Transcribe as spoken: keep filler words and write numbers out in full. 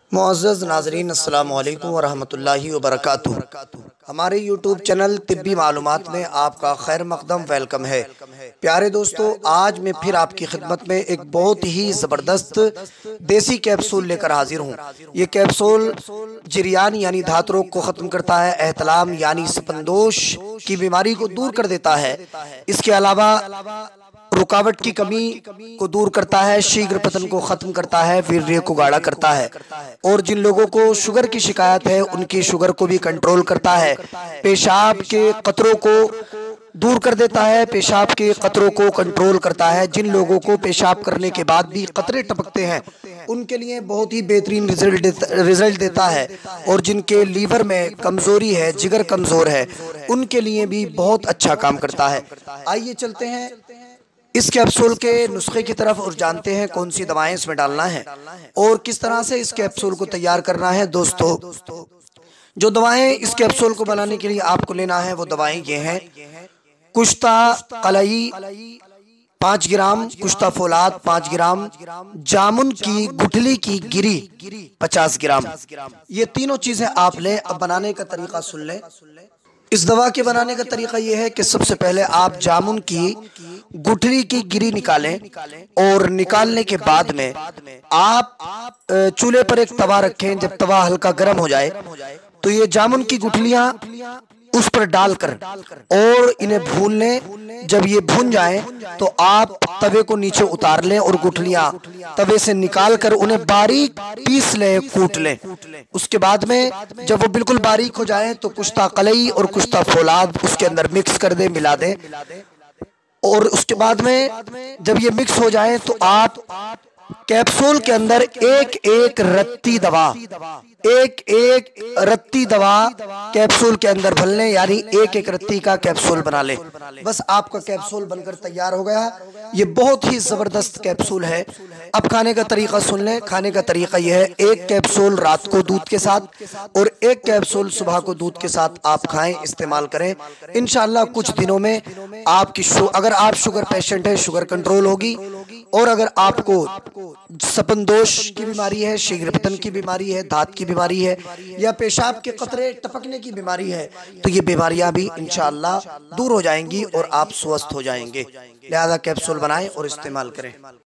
मुअज़्ज़ज़ नाज़रीन, अस्सलामु अलैकुम व रहमतुल्लाहि व बरकातुहू। हमारे यूट्यूब चैनल तिब्बी मालूमात में आपका खैर मक़दम वेलकम है। प्यारे दोस्तों, आज मैं फिर आपकी खिदमत में एक बहुत ही ज़बरदस्त देसी कैप्सूल लेकर हाजिर हूँ। ये कैप्सूल जिरियान यानी धात रोग को ख़त्म करता है, एहतलाम यानी सपनदोष की बीमारी को दूर कर देता है। इसके अलावा रुकावट की कमी को दूर करता है, शीघ्र पतन को खत्म करता है, वीर्य को गाढ़ा करता है और जिन लोगों को शुगर की शिकायत है उनकी शुगर को भी कंट्रोल करता है। पेशाब के कतरों को दूर कर देता है, पेशाब के कतरों को कंट्रोल करता है। जिन लोगों को पेशाब करने के बाद भी कतरे टपकते हैं उनके लिए बहुत ही बेहतरीन रिजल्ट देता, रिजल्ट देता है और जिनके लीवर में कमजोरी है, जिगर कमजोर है, उनके लिए भी बहुत अच्छा काम करता है। आइए चलते हैं इस कैप्सूल के नुस्खे की तरफ और जानते हैं कौन सी दवाएं इसमें डालना है और किस तरह से इस कैप्सूल को तैयार करना है। दोस्तों, जो दवाएं इस कैप्सूल को बनाने के लिए आपको लेना है वो दवाएं ये हैं: कुश्ता कलई पाँच ग्राम, कुश्ता फौलाद पाँच ग्राम, जामुन की गुठली की गिरी पचास ग्राम। ये तीनों चीजें आप लें। अब बनाने का तरीका सुन लें। इस दवा के बनाने का तरीका यह है कि सबसे पहले आप जामुन की गुठली की गिरी निकालें और निकालने के बाद में आप चूल्हे पर एक तवा रखें। जब तवा हल्का गर्म हो जाए तो ये जामुन की गुठलियां उस पर डालकर और इन्हें भून लें। जब ये भून जाए तो आप तवे को नीचे उतार लें और गुठलियां तवे से निकालकर उन्हें बारीक पीस लें, कूट लें। उसके बाद में जब वो बिल्कुल बारीक हो जाए तो कुश्ता कलई और कुश्ता फौलाद उसके अंदर मिक्स कर दें, मिला दें और उसके बाद में जब ये मिक्स हो जाए तो आप कैप्सूल के अंदर एक एक रत्ती दवा एक एक रत्ती दवा कैप्सूल के अंदर भर लें, यानी एक एक रत्ती का कैप्सूल बना लें। बस आपका कैप्सूल बनकर तैयार हो गया। ये बहुत ही जबरदस्त कैप्सूल है। अब खाने का तरीका सुन लें। खाने का तरीका यह है: एक कैप्सूल रात को दूध के साथ और एक कैप्सूल सुबह को दूध के साथ आप खाएं, इस्तेमाल करें। इंशाअल्लाह कुछ दिनों में आपकी अगर आप शुगर पेशेंट है, शुगर कंट्रोल होगी और अगर आपको सपनदोष की बीमारी है, शीघ्र पतन की बीमारी है, दांत की बीमारी है या पेशाब के कतरे टपकने की बीमारी है तो ये बीमारियां भी इंशाअल्लाह दूर हो जाएंगी और आप स्वस्थ हो जाएंगे। लिहाजा कैप्सूल बनाएं और इस्तेमाल करें।